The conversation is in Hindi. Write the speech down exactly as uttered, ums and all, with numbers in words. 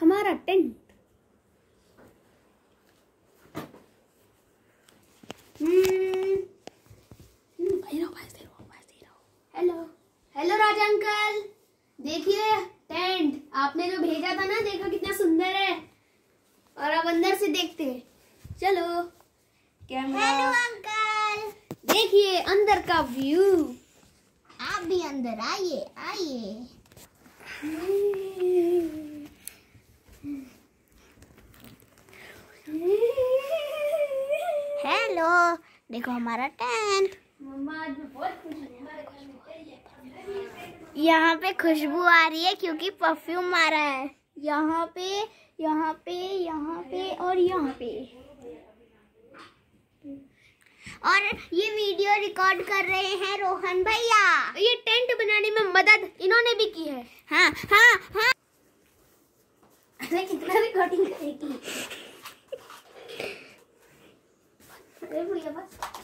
हमारा tent. Hello hello Raja uncle, देखिए टेंट आपने जो भेजा था ना, देखो कितना सुंदर है। और अब अंदर से देखते हैं, चलो कैमरा। हेलो अंकल, देखिए अंदर का व्यू। आप भी अंदर आइए आइए। हेलो, देखो हमारा टेंट। मम्मा आज मैं बहुत खुश हूँ। यहाँ पे खुशबू आ रही है क्योंकि परफ्यूम मारा है। यहाँ पे, यहाँ पे, यहाँ पे और यहाँ पे। और ये वीडियो रिकॉर्ड कर रहे हैं रोहन भैया। ये टेंट बनाने में मदद इन्होंने भी की है। हाँ हाँ हाँ। अरे कितना रिकॉर्डिंग करेगी। अरे भैया बस।